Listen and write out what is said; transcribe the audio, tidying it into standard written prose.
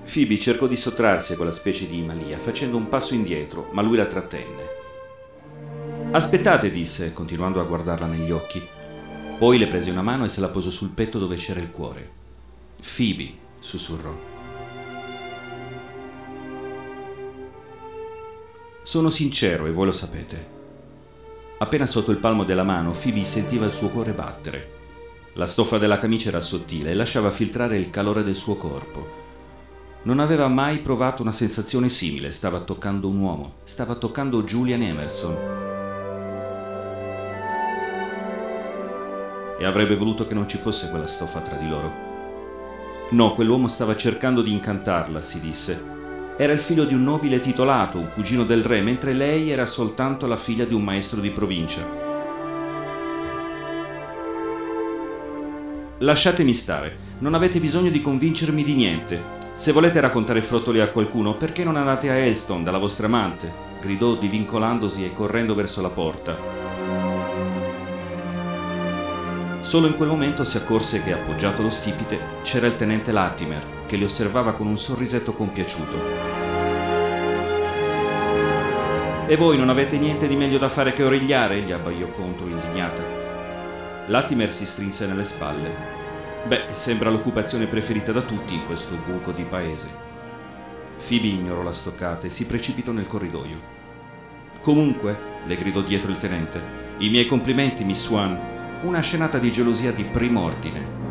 Phoebe cercò di sottrarsi a quella specie di malia, facendo un passo indietro, ma lui la trattenne. «Aspettate», disse, continuando a guardarla negli occhi. Poi le prese una mano e se la posò sul petto dove c'era il cuore. «Phoebe», sussurrò. «Sono sincero e voi lo sapete». Appena sotto il palmo della mano, Phoebe sentiva il suo cuore battere. La stoffa della camicia era sottile e lasciava filtrare il calore del suo corpo. Non aveva mai provato una sensazione simile. Stava toccando un uomo. Stava toccando Julian Emerson. E avrebbe voluto che non ci fosse quella stoffa tra di loro. No, quell'uomo stava cercando di incantarla, si disse. Era il figlio di un nobile titolato, un cugino del re, mentre lei era soltanto la figlia di un maestro di provincia. «Lasciatemi stare. Non avete bisogno di convincermi di niente. Se volete raccontare frottoli a qualcuno, perché non andate a Elston dalla vostra amante?» gridò divincolandosi e correndo verso la porta. Solo in quel momento si accorse che, appoggiato allo stipite, c'era il tenente Latimer, che li osservava con un sorrisetto compiaciuto. «E voi non avete niente di meglio da fare che origliare?» gli abbaiò contro, indignata. Latimer si strinse nelle spalle. «Beh, sembra l'occupazione preferita da tutti in questo buco di paese». Phoebe ignorò la stoccata e si precipitò nel corridoio. «Comunque», le gridò dietro il tenente, «i miei complimenti, Miss Swan. Una scenata di gelosia di primo ordine».